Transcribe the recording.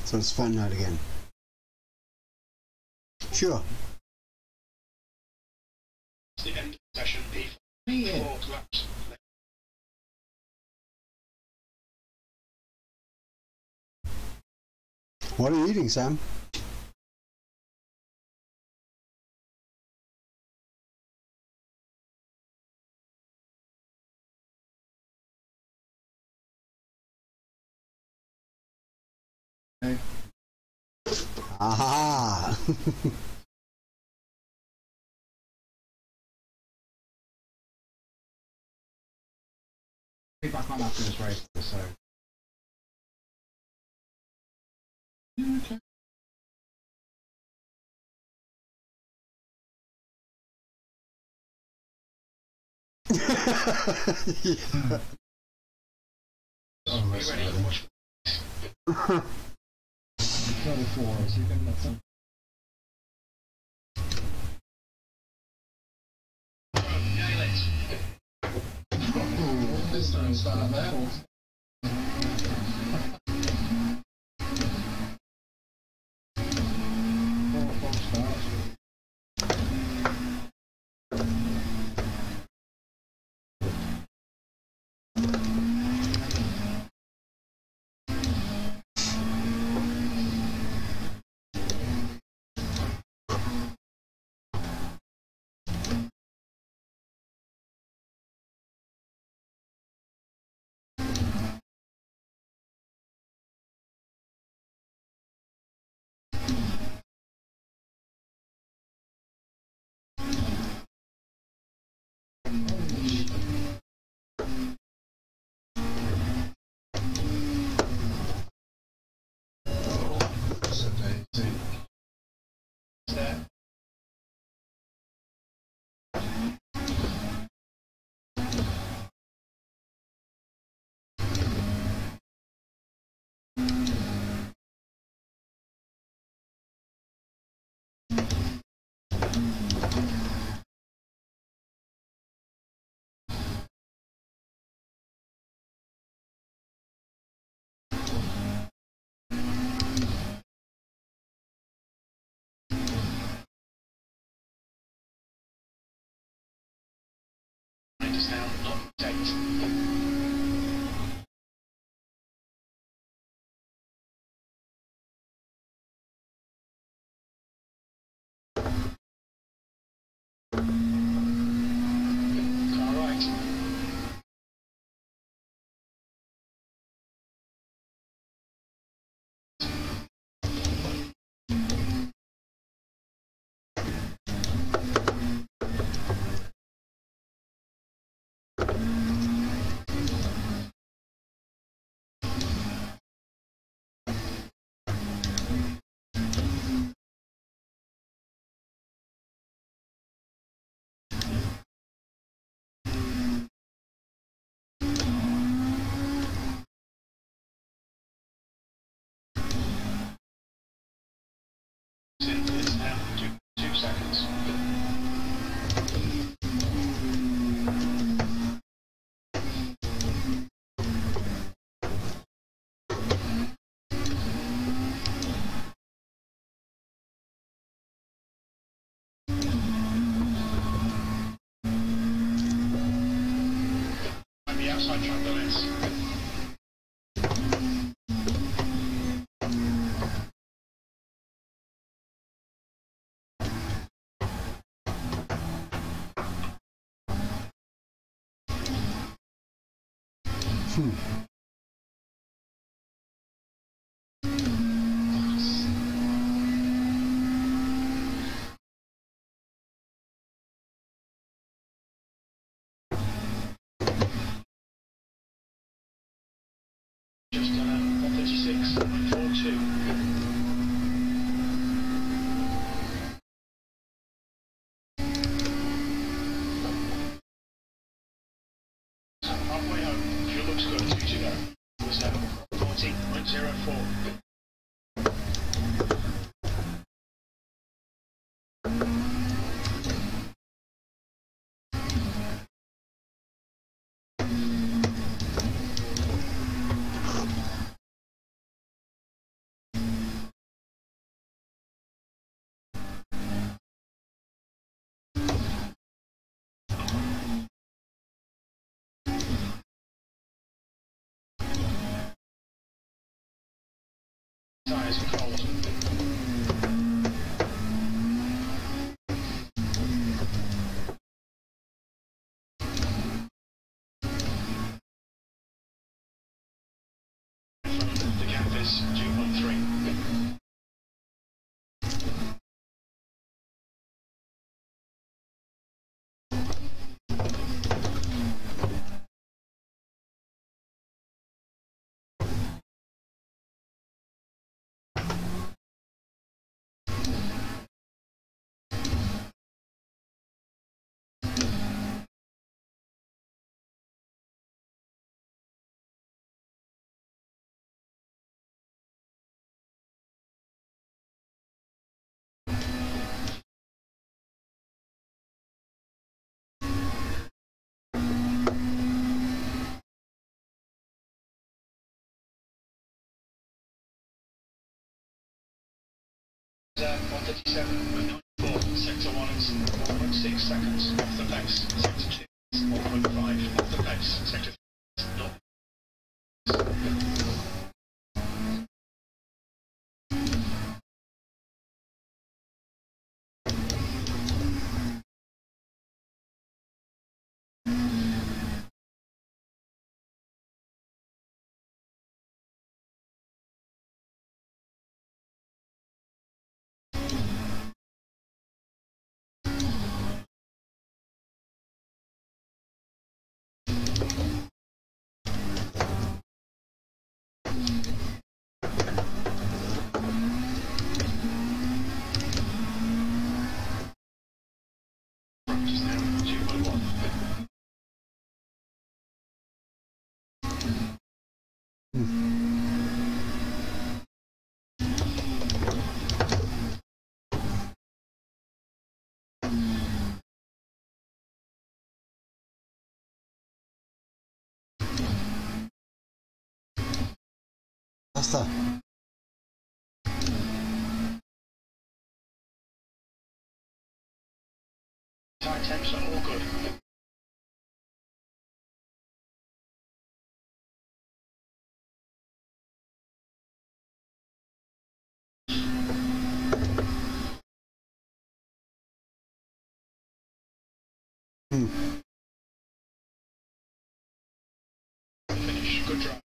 So let's find out again. Sure. It's the end of the session. E4 collapse. What are you eating, Sam? Aha! Be back on after this race, so. Okay. Yeah. Oh, that's ready? much. 34, so you can let them. Nail it. Oh, this time start there. Four starts. There. It is now not date. All right. It is now 2 seconds. And the outside track limits. Just 136.42. Halfway home, fuel looks good, 2 to go. Was 14.04. tyres are cold. The gap is 2.3. On 37, 94, sector 1 is 1.6 seconds off the pace, sector 2 is 1.5 off the pace, sector 3 is 0. Just now, 2.1. Basta. Tyre temps are all good. Finish, good drive.